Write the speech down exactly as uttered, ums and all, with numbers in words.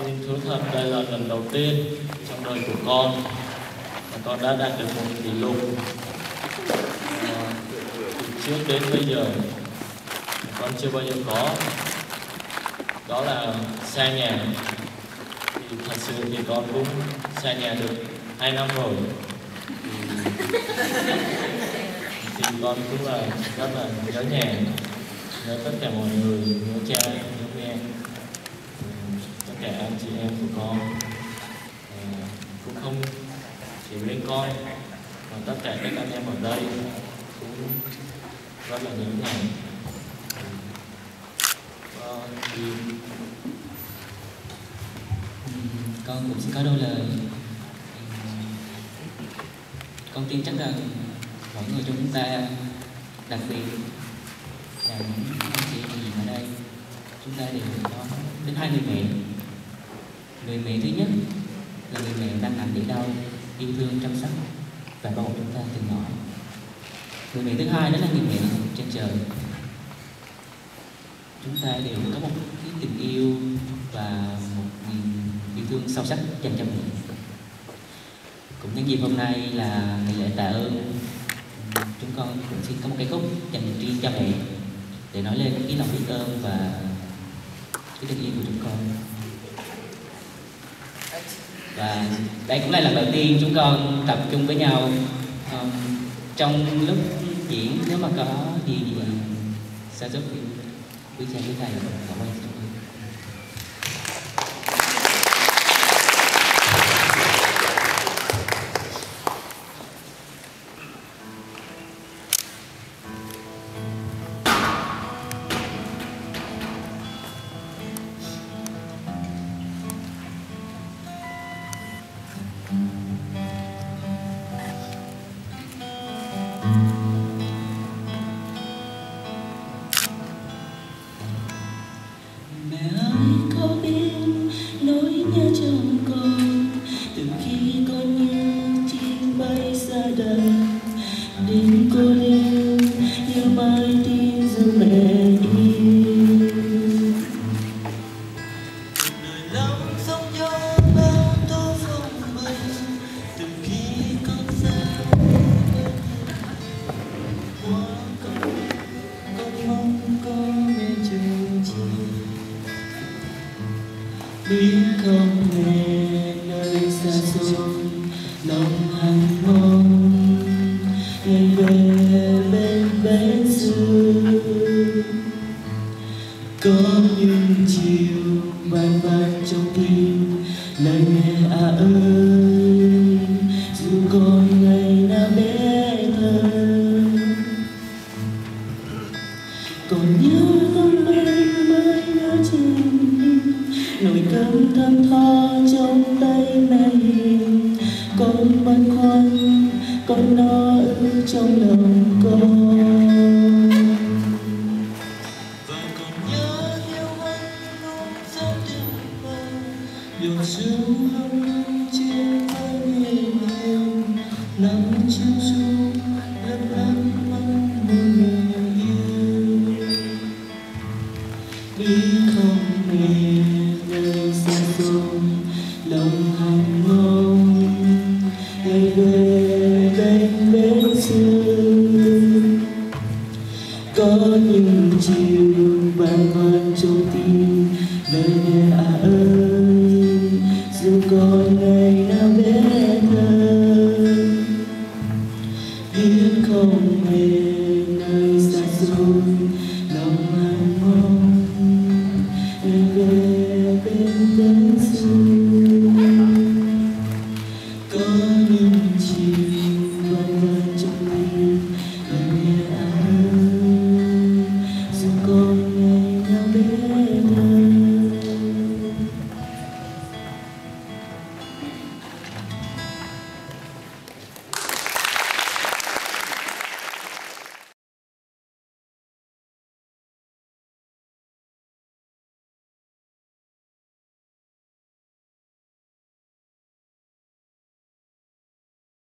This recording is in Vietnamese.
Xin thú thật đây là lần đầu tiên trong đời của con mà con đã đạt được một kỷ lục. À, từ trước đến bây giờ con chưa bao giờ có, đó là xa nhà. Thì thật sự thì con cũng xa nhà được hai năm rồi. Thì, thì con cũng là rất là nhớ nhà, nhớ tất cả mọi người, nhớ cha, nhớ mẹ, tất cả anh chị em của con. À, cũng không chỉ riêng con mà tất cả các anh em ở đây cũng rất là nhớ nhà. À, thì con cũng sẽ có đôi lời. Con tin chắc rằng mỗi người trong chúng ta, đặc biệt là những anh chị em ở đây, chúng ta đều có đến hai người mẹ. Người mẹ thứ nhất là người mẹ đang nằm để đâu, yêu thương, chăm sóc và bảo hộ chúng ta từ nhỏ. Người mẹ thứ hai đó là người mẹ trên trời. Chúng ta đều có một cái tình yêu và một niềm yêu thương sâu sắc dành cho mẹ. Cũng nhân dịp hôm nay là ngày lễ tạ ơn, chúng con cũng xin có một cái khúc dành riêng cho mẹ để nói lên cái lòng biết ơn và cái tình yêu của chúng con. Và đây cũng là lần đầu tiên chúng con tập trung với nhau. Um, trong lúc diễn nếu mà có gì thì sẽ giúp quý cha quý thầy cảm ơn chúng con. Biết không nghe nơi xa xôi lòng hằng mong ngày về bên bến xưa, có những chiều vang vang trong tim lời mẹ à ơi, dù còn ngày nào bé thơ còn nhớ không bên mới nhớ chừng nỗi cơm thơm tho trong tay mẹ hiền. Con băn khoăn con lo âu trong lòng con, và còn nhớ yêu anh lúc rất đêm mơ điều sương hồng trên mái mềm mềm nắng chiếu xuống lấp lánh mắt người yêu. Biết không mẹ nơi xa xôi lòng hằng mong ngày về bên bến xưa, có những chiều vang vang trong tim lời mẹ à ơi, dù còn ngày nào bé thơ. Biết không mẹ nơi xa xôi lòng hằng mong ngày về bên bến xưa, có những chiều